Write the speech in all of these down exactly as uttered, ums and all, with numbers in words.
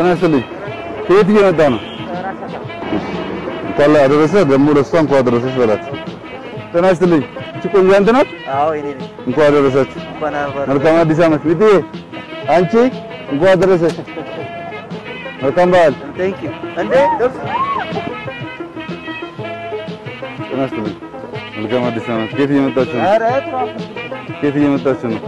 ተነስተልኝ ከየት እየመጣ ነው? እንኳን አደረሰ ደግሞ ለእሷ እንኳን አደረሰሽ በላት። ተነስተልኝ ቆንጆ አንተ ናት? አዎ እኔ ነኝ። እንኳን አደረሰች። እንኳን አደረሰ። መልካም አዲስ ዓመት ቢቲ አንቺ እንኳን አደረሰሽ። መልካም በዓል። ቴንክ ዩ እንዴ ደስ ተነስተልኝ መልካም አዲስ ዓመት። ከየት እየመጣችሁ ነው? ኧረ ትራፊክ ከየት እየመጣችሁ ነው?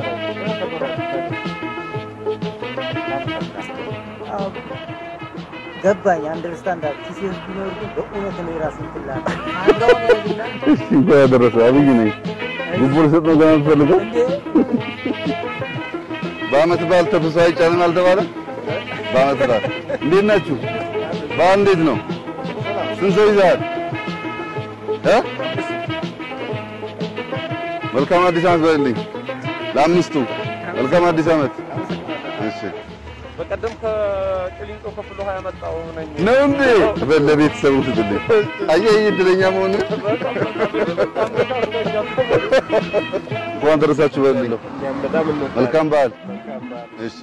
ገባኝ አንደርስታንድ አክሲስ ቢኖር ግን በእውነት ነው የራስን ትላል አንደው ነው። እሺ እንኳን አደረሰ። አብይ ነኝ። ጉቦ ልሰጥ ነው ገና የምትፈልገው? በዓመት በዓል ተብሶ አይጫንም አልተባለም? በዓመት በዓል እንዴት ናችሁ? በዓል እንዴት ነው? ስንት ሰው ይዘሃል? እ መልካም አዲስ ዓመት በልልኝ ለአምስቱ። መልካም አዲስ ዓመት። እሺ በቀደም ከቅሊንጦ ከፍሎ ሀያ መጣው ነኝ ነው እንዴ? ለቤተሰቡ ትልልኝ አየህ እድለኛ መሆን እንኳን ደረሳችሁ በልልኝ። መልካም በዓል። እሺ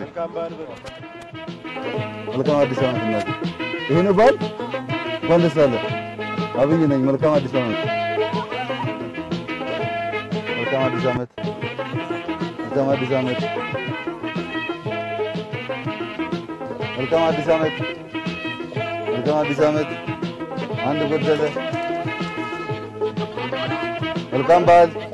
መልካም አዲስ ዓመት እናት። ይሄ ነው በዓል። እንኳን ደስ አለ። አብይ ነኝ። መልካም አዲስ ዓመት። መልካም አዲስ ዓመት። መልካም አዲስ ዓመት። መልካም አዲስ ዓመት። መልካም አዲስ ዓመት። አንድ ጎደለ። መልካም በዓል።